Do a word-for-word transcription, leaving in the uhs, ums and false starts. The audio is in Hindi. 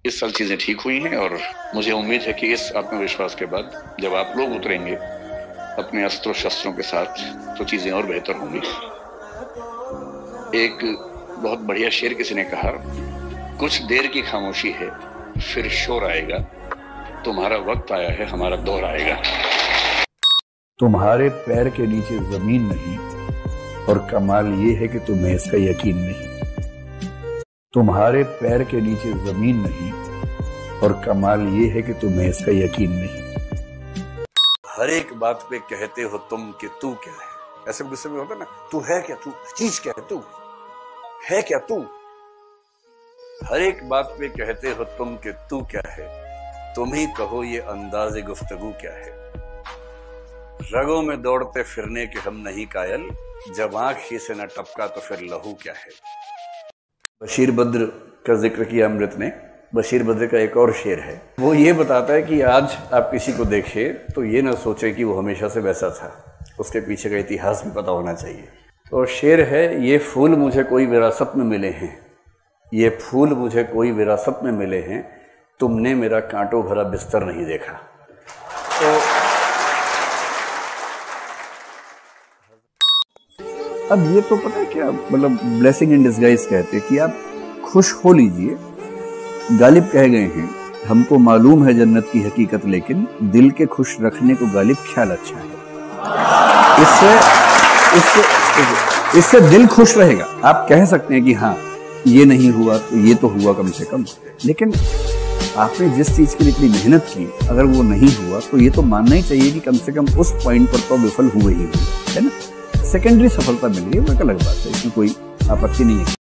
इस साल चीजें ठीक हुई हैं और मुझे उम्मीद है कि इस आत्मविश्वास के बाद जब आप लोग उतरेंगे अपने अस्त्रों शस्त्रों के साथ तो चीजें और बेहतर होंगी। एक बहुत बढ़िया शेर किसी ने कहा, कुछ देर की खामोशी है फिर शोर आएगा, तुम्हारा वक्त आया है हमारा दौर आएगा। तुम्हारे पैर के नीचे जमीन नहीं और कमाल ये है कि तुम्हें इसका यकीन नहीं। तुम्हारे पैर के नीचे जमीन नहीं और कमाल ये है कि तुम्हें इसका यकीन नहीं। हर एक बात पे कहते हो तुम कि तू क्या है। ऐसे गुस्से में होता ना, तू है क्या, तू चीज क्या है, तू है क्या, तू। हर एक बात पे कहते हो तुम कि तू क्या है, तुम ही कहो ये अंदाज़े गुफ्तगू क्या है। रगों में दौड़ते फिरने के हम नहीं कायल, जब आंख ही से न टपका तो फिर लहू क्या है। बशीर बद्र का जिक्र किया अमृत ने। बशीर बद्र का एक और शेर है, वो ये बताता है कि आज आप किसी को देखें तो ये ना सोचें कि वो हमेशा से वैसा था, उसके पीछे का इतिहास भी पता होना चाहिए। तो शेर है, ये फूल मुझे कोई विरासत में मिले हैं, ये फूल मुझे कोई विरासत में मिले हैं, तुमने मेरा कांटों भरा बिस्तर नहीं देखा। तो अब ये तो पता है क्या, मतलब ब्लेसिंग इन डिस्गाइज कहते हैं कि आप खुश हो लीजिए। गालिब कह गए हैं, हमको मालूम है जन्नत की हकीकत, लेकिन दिल के खुश रखने को गालिब ख्याल अच्छा है। इससे इससे इससे दिल खुश रहेगा। आप कह सकते हैं कि हाँ ये नहीं हुआ तो ये तो हुआ कम से कम, लेकिन आपने जिस चीज के लिए इतनी मेहनत की अगर वो नहीं हुआ तो ये तो मानना ही चाहिए कि कम से कम उस पॉइंट पर तो विफल हुए ही हुए, है ना। सेकेंडरी सफलता मिल गई वो एक अलग बात है, इसमें कोई आपत्ति नहीं है।